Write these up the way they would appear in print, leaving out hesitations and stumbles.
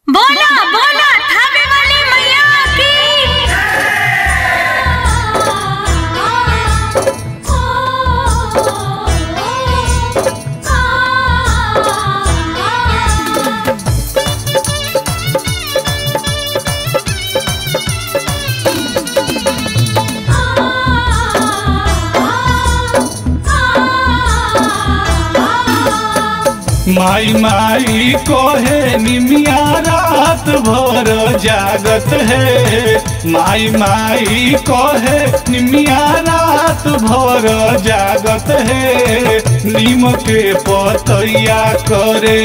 बोला बोला थावे वाली मैया की। माई माई कोहे निमिया रात भर जागत है। माई माई कोहे निमिया रात भर जागत है। नीम के पतैया करे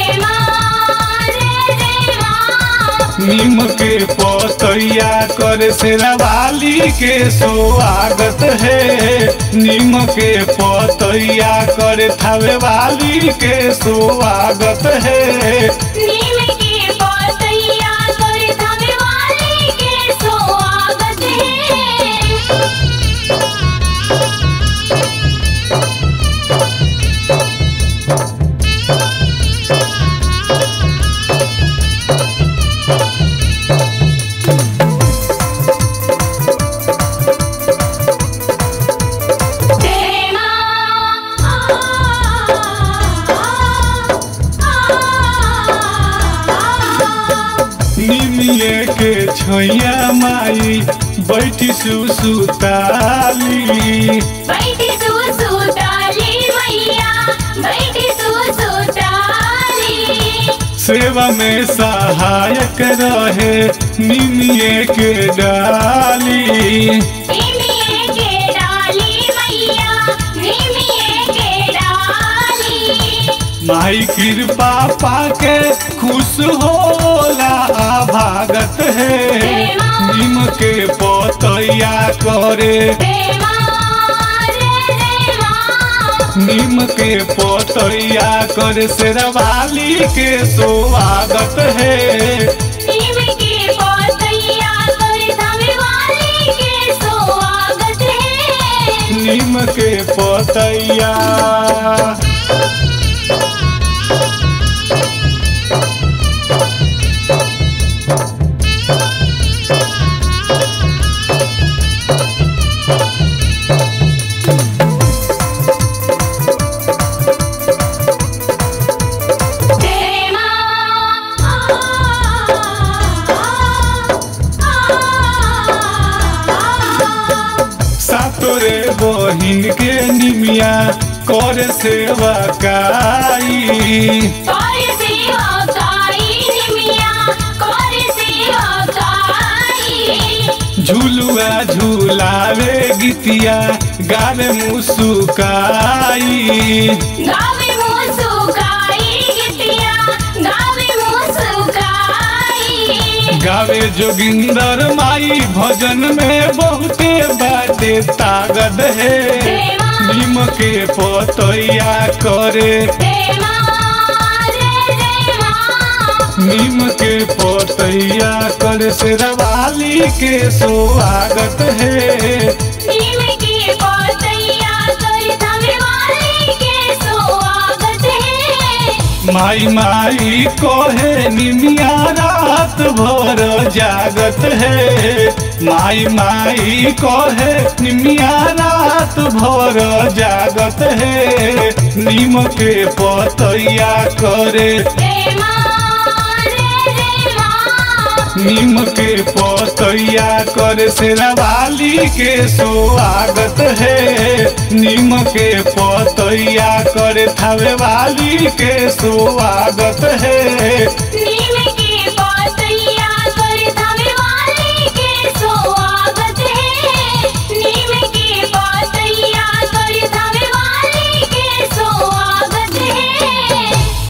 नीम के पतैया करे शेरावाली के स्वागत है। नीम के पतैया करे थावे वाली के स्वागत है। नीम के पतैया करे थावे वाली के स्वागत है। निमिये के छैया माई बैठी सुसुताली बैठी सुसुताली मैया बैठी सुसुताली। सेवा में सहायक रहे निमिये के डाली। निमिये के डाली मैया निमिये के डाली। माई कृपा पाके खुश होला भागत है। नीम के पतैया करे नीम के पतैया करे शेरावाली के स्वागत है। नीम के पतैया करे थावे वाली के स्वागत है। नीम के पतैया सातोरे बहिन के निमिया कर सेवा काई। झुलुआ झुलावे गीतिया गावे मुसुकाई। गावे जोगिंदर माई भजन में बहुते बाटे ताकत है। नीम के पतैया करे नीम के पतैया करे शेरावाली के स्वागत है। नीम के पतैया करे थावे वाली के स्वागत है। माई माई कोहे निमिया रात भर जागत है। माई माई कोहे निमिया रात भर जागत है। नीम के पतैया करे नीम के पतैया करे शेरावाली के स्वागत है। नीम के पतैया करे थावे वाली के स्वागत है।